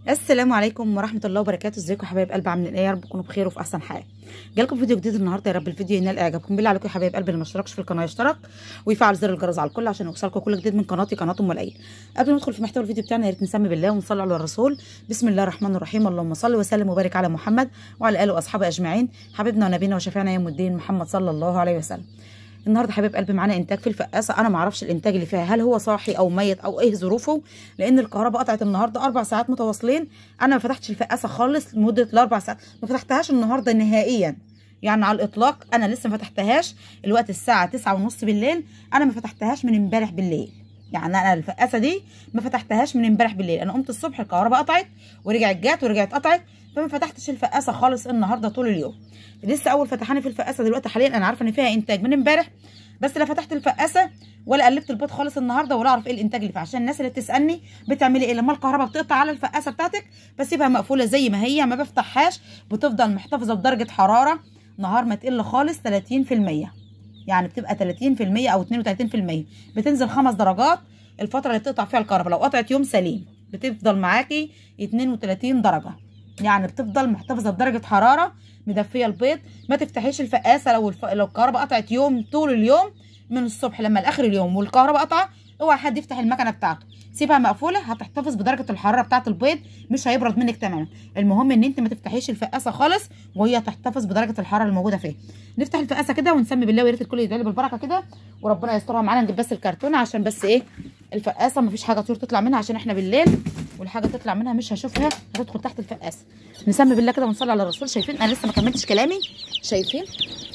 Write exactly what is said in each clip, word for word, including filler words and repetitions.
السلام عليكم ورحمه الله وبركاته. ازيكم يا حبايب قلب؟ عاملين ايه؟ يا رب تكونوا بخير وفي احسن حال. جالكم فيديو جديد النهارده، يا رب الفيديو ينال اعجابكم. بالله عليكم يا حبايب قلب اللي ما اشتركش في القناه يشترك ويفعل زر الجرس على الكل عشان يوصلكم كل جديد من قناتي قناه ام العين. قبل ما ندخل في محتوى الفيديو بتاعنا يا ريت نسمي بالله ونصلي على الرسول. بسم الله الرحمن الرحيم. اللهم صل وسلم وبارك على محمد وعلى اله واصحابه اجمعين. حبيبنا ونبينا وشفيعنا يوم الدين محمد صلى الله عليه وسلم. النهارده حبايب قلبي معانا انتاج في الفقاسه. انا ما اعرفش الانتاج اللي فيها هل هو صاحي او ميت او ايه ظروفه، لان الكهرباء قطعت النهارده اربع ساعات متواصلين. انا ما فتحتش الفقاسه خالص لمده الاربع ساعات، ما فتحتهاش النهارده نهائيا، يعني على الاطلاق انا لسه ما فتحتهاش. الوقت الساعه تسعة ونص بالليل، انا ما فتحتهاش من امبارح بالليل. يعني انا الفقاسه دي ما فتحتهاش من امبارح بالليل. انا قمت الصبح الكهرباء قطعت ورجعت جات ورجعت قطعت، فما فتحتش الفقاسه خالص النهارده طول اليوم. لسه اول فتحاني في الفقاسه دلوقتي حاليا. انا عارفه ان فيها انتاج من امبارح، بس لا فتحت الفقاسه ولا قلبت البيض خالص النهارده ولا اعرف ايه الانتاج اللي فيها. عشان الناس اللي بتسالني بتعملي ايه لما الكهرباء بتقطع على الفقاسه بتاعتك؟ بسيبها مقفوله زي ما هي، ما بفتحهاش، بتفضل محتفظه بدرجه حراره نهار ما تقل خالص ثلاثين في المية، يعني بتبقى ثلاثين في المية او اثنين وثلاثين في المية، بتنزل خمس درجات الفتره اللي بتقطع فيها الكهرباء. لو قطعت يوم سليم بتفضل معاكي اثنين وثلاثين درجه، يعني بتفضل محتفظه بدرجه حراره مدفيه البيض. ما تفتحيش الفقاسه لو الف... لو الكهرباء قطعت يوم طول اليوم من الصبح لما لاخر اليوم والكهرباء قطعه، اوعى حد يفتح المكنه بتاعته، سيبها مقفوله، هتحتفظ بدرجه الحراره بتاعه البيض، مش هيبرد منك تماما. المهم ان انت ما تفتحيش الفقاسه خالص وهي تحتفظ بدرجه الحراره الموجوده فيها. نفتح الفقاسه كده ونسمي بالله، ويا ريت الكل يدعي لي بالبركه كده وربنا يسترها معانا. نجيب بس الكرتونه عشان بس ايه الفقاسه ما فيش حاجه طيور تطلع منها، عشان احنا بالليل والحاجه تطلع منها مش هشوفها هتدخل تحت الفقاسه. نسمي بالله كده ونصلي على الرسول. شايفين انا لسه ما كملتش كلامي؟ شايفين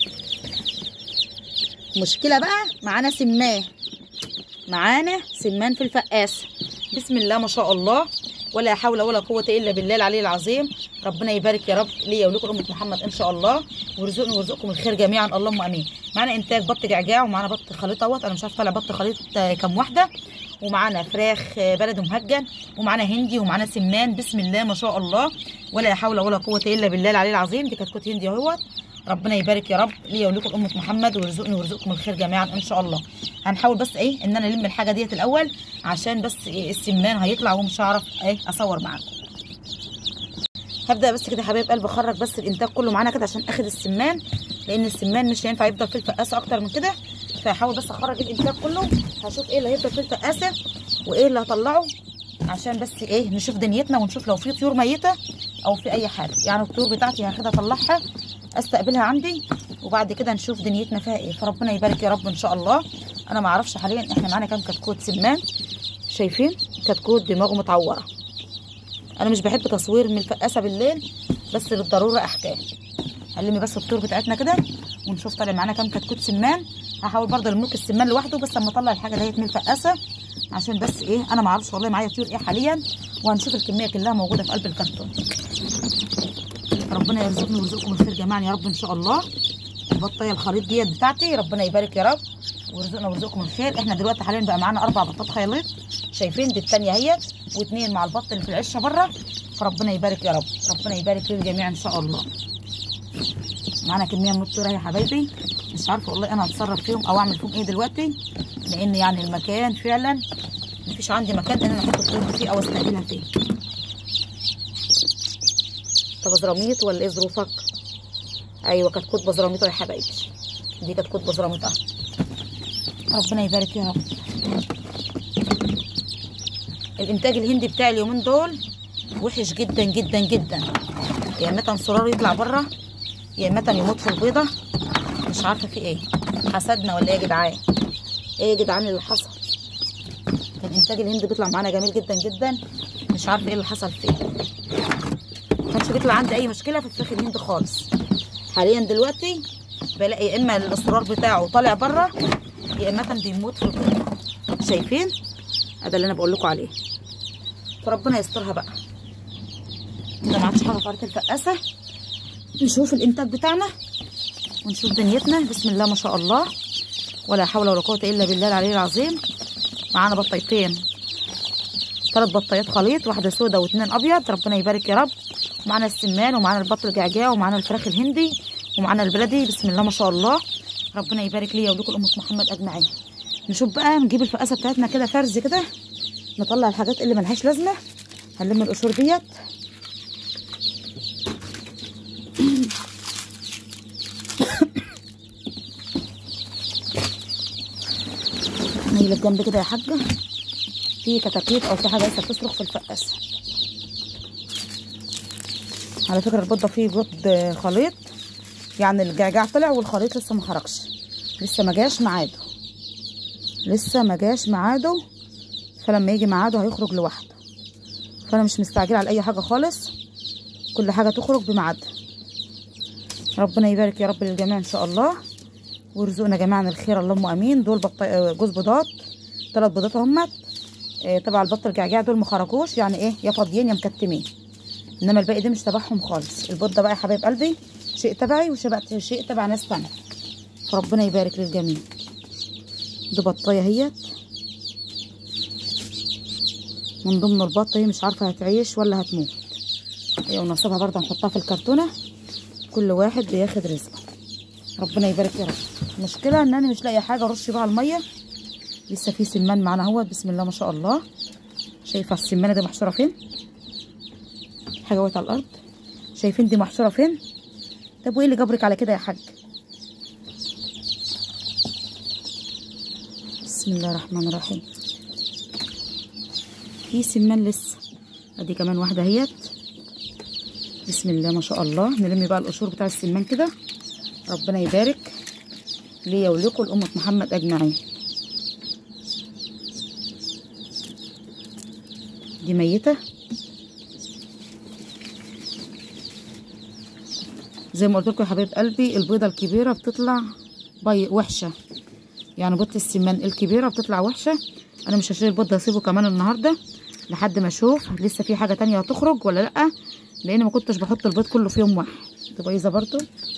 مشكله بقى معانا سمان، معانا سمان في الفقاسه. بسم الله ما شاء الله، ولا حول ولا قوه الا بالله العلي العظيم. ربنا يبارك يا رب ليا ولكم امه محمد ان شاء الله، ويرزقني ويرزقكم الخير جميعا اللهم امين. معانا انتاج بط جعجاع، ومعانا بط خليط اهوت، انا مش عارفه طالع بط خليط كام واحده، ومعانا فراخ بلدي مهجن، ومعانا هندي، ومعانا سمان. بسم الله ما شاء الله، ولا حول ولا قوه الا بالله العلي العظيم. دي كتكوت هندي اهوت. ربنا يبارك يا رب ليا ولكم امه محمد، ويرزقني ويرزقكم الخير جميعا ان شاء الله. هنحاول بس ايه ان انا الم الحاجه ديت الاول، عشان بس إيه السمان هيطلع ومش هعرف ايه اصور معاكم. هبدا بس كده يا حبايب قلبي اخرج بس الانتاج كله معانا كده عشان اخد السمان، لان السمان مش هينفع يفضل في الفقاسه اكتر من كده. فهحاول بس اخرج الانتاج كله، هشوف ايه اللي هيفضل في الفقاسه وايه اللي هطلعه، عشان بس ايه نشوف دنيتنا ونشوف لو في طيور ميته او في اي حاجه. يعني الطيور بتاعتي هاخدها اطلعها استقبلها عندي، وبعد كده نشوف دنيتنا فيها ايه. فربنا يبارك يا رب ان شاء الله. انا ما اعرفش حاليا احنا معانا كام كتكوت سمان. شايفين كتكوت دماغه متعوره. انا مش بحب تصوير من الفقاسه بالليل، بس للضروره احكام. هنلم بس الطيور بتاعتنا كده ونشوف طالع معانا كام كتكوت سمان. هحاول برضه الملك السمان لوحده، بس اما اطلع الحاجه ديت من الفقاسه، عشان بس ايه انا ما اعرفش والله معايا طيور ايه حاليا، وهنشوف الكميه كلها موجوده في قلب الكرتون. ربنا يرزقني ويرزقكم الخير جميعا يا رب ان شاء الله. البطايه الخليط ديت بتاعتي، ربنا يبارك يا رب ويرزقنا ويرزقكم الخير. احنا دلوقتي حاليا بقى معانا اربع بطات خليط. شايفين دي الثانيه اهيت، واثنين مع البط اللي في العشه بره. فربنا يبارك يا رب، ربنا يبارك للجميع ان شاء الله. معانا كميه من الطيور يا حبايبي، مش عارفه والله انا هتصرف فيهم او اعمل فيهم ايه دلوقتي، لان يعني المكان فعلا مفيش عندي مكان ان انا احط الطيور فيه او استقبلها فيه. طب بزراميط ولا ايه ظروفك؟ ايوه كتكوت بزراميط يا حبايبي، دي كتكوت بزراميط اهي. ربنا يبارك يا رب. الانتاج الهندي بتاعي اليومين دول وحش جدا جدا جدا، يا اما انصرار يطلع بره، يا اما يموت في البيضه. مش عارفه في ايه، حسدنا ولا ايه يا جدعان؟ ايه يا جدعان اللي حصل؟ الانتاج الهندي بيطلع معانا جميل جدا جدا، مش عارفه ايه اللي حصل فيه. ما كانش بيطلع عندي اي مشكله في الفراخ الهندي خالص. حاليا دلوقتي بلاقي يا اما الاصرار بتاعه طالع بره، يا اما بيموت في البيضه. شايفين؟ هذا اللي انا بقول لكم عليه. فربنا يسترها بقى. كده ما عادش حاجه طارت الفقاسه. نشوف الانتاج بتاعنا ونشوف دنيتنا. بسم الله ما شاء الله، ولا حول ولا قوه الا بالله العلي العظيم. معانا بطايتين، ثلاث بطايات خليط، واحده سودا واثنين ابيض. ربنا يبارك يا رب. ومعانا السمان، ومعانا البط الجعجاع، ومعانا الفراخ الهندي، ومعانا البلدي. بسم الله ما شاء الله، ربنا يبارك ليا ولكم امه محمد اجمعين. نشوف بقى نجيب الفقاسه بتاعتنا كده فرز كده، نطلع الحاجات اللي ملهاش لازمه هنلم القشور ديت. نيجي جنب كده يا حاجه، في كتاكيت او في حاجه لسه بتصرخ في الفقاسه. على فكره البيض ده فيه بيض خليط، يعني الجعجاع طلع والخليط لسه ما خرجش، لسه ما جاش ميعاده، لسه ما جاش ميعاده، فلما يجي ميعاده هيخرج لوحده. فانا مش مستعجله على اي حاجه خالص، كل حاجه تخرج بميعادها. ربنا يبارك يا رب للجميع ان شاء الله، ويرزقنا جميعا الخير اللهم امين. دول بط... جوز بيضات، ثلاث بيضات اهمت. إيه طبعا البط الجعجاع دول ما خرجوش، يعني ايه يا فاضيين يا مكتمين، انما الباقي ده مش تبعهم خالص. البيض ده بقى يا حبايب قلبي شيء تبعي وشيء شيء تبع ناس تانية، فربنا يبارك للجميع. دي بطايه اهيت من ضمن البط، هي مش عارفه هتعيش ولا هتموت، هي ونصيبها برضه هنحطها في الكرتونه، كل واحد بياخد رزقه. ربنا يبارك يا رب. المشكله ان انا مش لاقيه حاجه ارش بقى الميه، لسه في سمان معانا اهوت، بسم الله ما شاء الله. شايفه السمانه دي محشوره فين؟ حاجه وقعت على الارض، شايفين دي محشوره فين؟ طب وايه اللي جبرك على كده يا حاج؟ بسم الله الرحمن الرحيم. في سمان لسه، ادي كمان واحده اهيت، بسم الله ما شاء الله. نلم بقى القشور بتاع السمان كده، ربنا يبارك ليا ولكم لأمة محمد اجمعين. دي ميته زي ما قلت لكم يا حبايب قلبي، البيضه الكبيره بتطلع بي وحشه، يعني بيضه السمان الكبيره بتطلع وحشه. انا مش هشيل البيض ده، هسيبه كمان النهارده لحد ما اشوف لسه في حاجه تانية هتخرج ولا لا، لان ما كنتش بحط البيض كله في يوم واحد. دي بايظه برضو،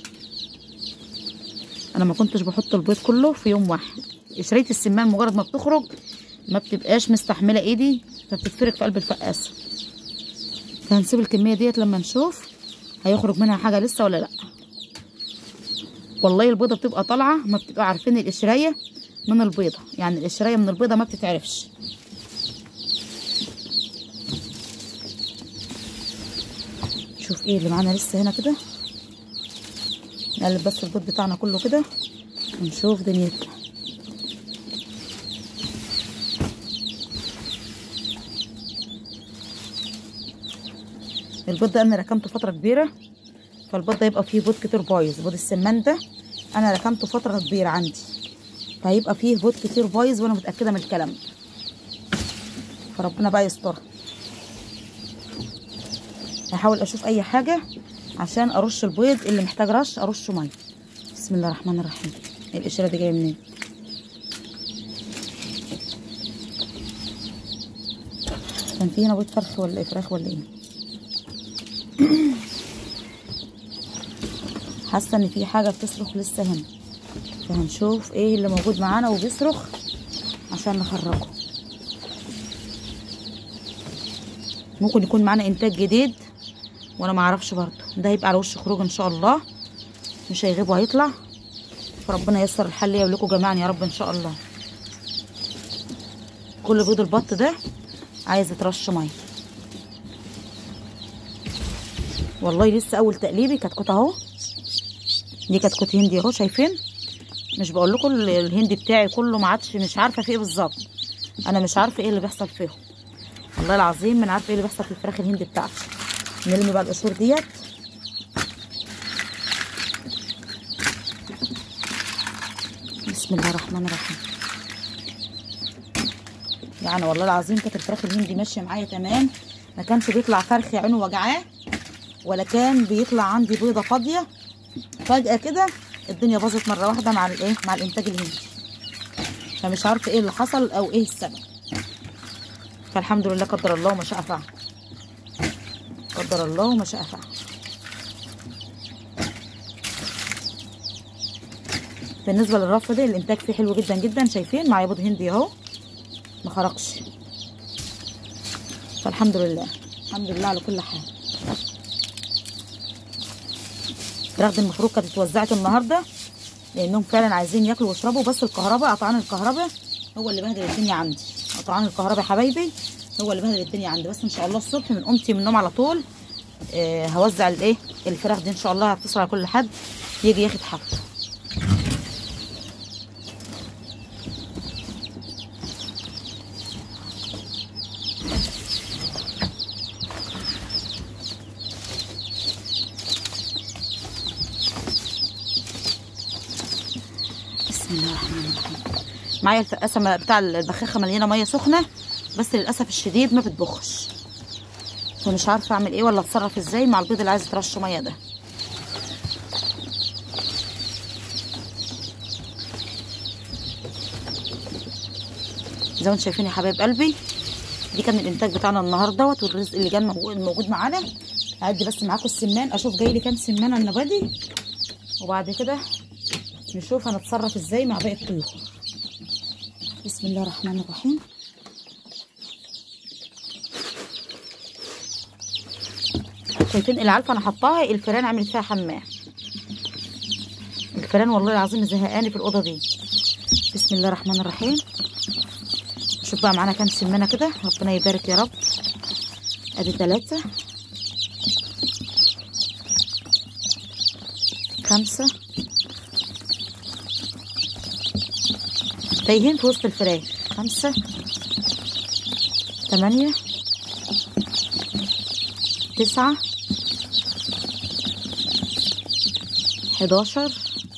انا ما كنتش بحط البيض كله في يوم واحد. قشريه السمان مجرد ما بتخرج ما بتبقاش مستحمله ايدي، فبتتفرك في قلب الفقاسه. فهنسيب الكميه ديت لما نشوف هيخرج منها حاجه لسه ولا لا. والله البيضه بتبقى طالعه ما بتبقى عارفين القشريه من البيضه، يعني القشريه من البيضه ما بتتعرفش. شوف ايه اللي معانا لسه هنا كده، نقلب بس البيض بتاعنا كله كده ونشوف دنيتنا. البيض ده انا ركمته فتره كبيره، فالبيض ده يبقى فيه بيض كتير بايظ. بيض السمان ده انا ركمته فتره كبيره عندي، فهيبقى فيه بيض كتير بايظ وانا متاكده من الكلام ده، فربنا بقى يسترها. هحاول اشوف اي حاجه عشان ارش البيض اللي محتاج رش ارشه ميه. بسم الله الرحمن الرحيم. القشره دي جايه منين؟ كان في هنا بيض فرخ ولا ايه، فراخ ولا ايه؟ حاسه ان في حاجه بتصرخ لسه هنا، فهنشوف ايه اللي موجود معانا وبيصرخ عشان نخرجه. ممكن يكون معانا انتاج جديد وانا ما اعرفش برضه، ده هيبقى على وش خروج ان شاء الله، مش هيغيب وهيطلع. فربنا ييسر الحل ليا ولكم جميعا يا رب ان شاء الله. كل بيض البط ده عايز يترش ميه. والله لسه اول تقليبي كتكوت اهو، دي كتكوت هندي اهو، شايفين؟ مش بقول لكم الهندي بتاعي كله ما عادش، مش عارفه في ايه بالظبط، انا مش عارفه ايه اللي بيحصل فيهم والله العظيم، ما عارفه ايه اللي بيحصل في الفراخ الهندي بتاعتي. نلم بقى القشور ديت. بسم الله الرحمن الرحيم. يعني والله العظيم كانت الفراخ الهندي ماشيه معايا تمام، ما كانش بيطلع فرخ عينه وجعاه، ولا كان بيطلع عندي بيضه فاضيه. فجاه كده الدنيا باظت مره واحده مع الايه، مع الانتاج الهندي، فمش عارفه ايه اللي حصل او ايه السبب. فالحمد لله قدر الله وما شاء فعل، قدر الله وما شاء فعل. بالنسبه للرف ده الانتاج فيه حلو جدا جدا، شايفين معايا بيض هندي اهو ما خرجش، فالحمد لله الحمد لله على كل حال. الفراخ دي المفروض كانت اتوزعت النهارده لانهم فعلا عايزين ياكلوا ويشربوا، بس الكهرباء قطعان الكهرباء هو اللي بهدل الدنيا عندي. قطعان الكهرباء يا حبايبي هو اللي بهدل الدنيا عندي. بس ان شاء الله الصبح من قمتي من النوم على طول آه هوزع الايه الفراخ دي ان شاء الله. هتصل على كل حد يجي ياخد حقه. بسم الله الرحمن الرحيم. معايا الفقاسه بتاع البخاخه مليانه ميه سخنه، بس للاسف الشديد ما بتبخش، فمش عارفه اعمل ايه ولا اتصرف ازاي مع البيض اللي عايز يترش ميه ده. زي ما انتم شايفين يا حبايب قلبي، دي كان الانتاج بتاعنا النهارده دوت، والرزق اللي كان موجود معانا. هعدي بس معاكم السمان اشوف جاي لي كام سمانه النبادي، وبعد كده نشوف هنتصرف ازاي مع باقي الطيور. بسم الله الرحمن الرحيم. شايفين العلفه انا حطاها، الفيران عملت فيها حمام. الفيران والله العظيم زهقاني في الاوضه دي. بسم الله الرحمن الرحيم. شوف بقى معانا كام سمانه كده، ربنا يبارك يا رب. ادي ثلاثه، خمسه، تايهين في وسط الفراخ. خمسه، ثمانيه، تسعه، حداشر،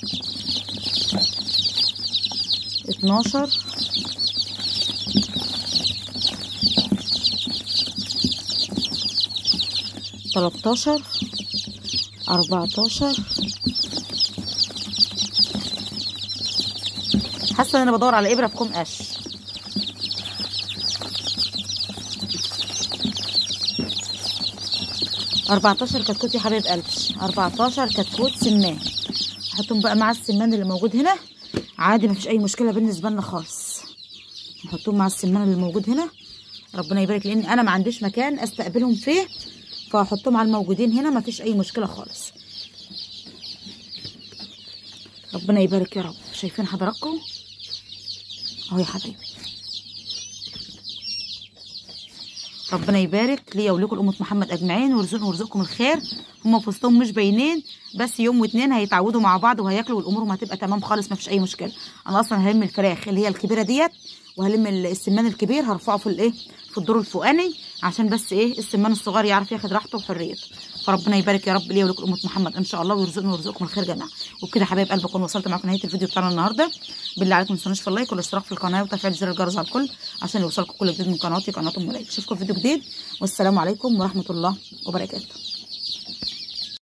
اتناشر، تلاتاشر، اربعتاشر. حاسه ان انا بدور على ابره في كوم قش. اربعتاشر كتكوت يا حبايب قلبي، اربعتاشر كتكوت سمان. هحطهم بقى مع السمان اللي موجود هنا عادي، مفيش اي مشكله بالنسبه لنا خالص. نحطهم مع السمان اللي موجود هنا، ربنا يبارك، لان انا ما عنديش مكان استقبلهم فيه، فهحطهم على الموجودين هنا مفيش اي مشكله خالص. ربنا يبارك يا رب. شايفين حضراتكم اهو يا حبايبي، ربنا يبارك ليا ولكم امه محمد اجمعين، ويرزقنا ويرزقكم الخير. هم في وسطهم مش باينين، بس يوم واتنين هيتعودوا مع بعض وهياكلوا، والامور هتبقى تمام خالص، مفيش اي مشكله. انا اصلا هلم الفراخ اللي هي الكبيره ديت، وهلم السمان الكبير هرفعه في الايه في الدور الفوقاني، عشان بس ايه السمان الصغير يعرف ياخد راحته وحريته. فربنا يبارك يا رب ليا ولكم امه محمد ان شاء الله، ويرزقنا ويرزقكم الخير جميعا. وبكده حبايب قلبي اكون وصلت معاكم نهايه الفيديو بتاعنا النهارده. بالله عليكم ما تنسونوش في اللايك والاشتراك في القناه وتفعيل زر الجرس على الكل، عشان يوصلكم كل جديد من قناتي قناه ام لايك. اشوفكم في فيديو جديد، والسلام عليكم ورحمه الله وبركاته.